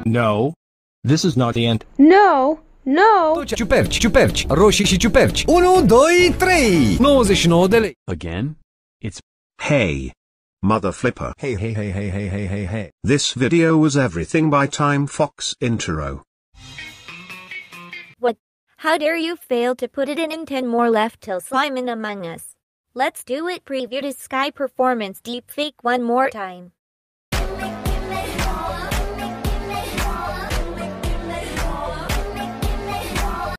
No. This is not the end. No, no. Ciuperci, ciuperci, roșii și ciuperci. 1, 2, 3. 99 de lei. Again? It's Hey. Mother flipper. Hey, hey, hey, hey, hey, hey, hey, hey. This video was everything by Time Fox Intro. What? How dare you fail to put it in 10 more left till slime in Among Us. Let's do it. Preview to Sky Performance Deepfake one more time.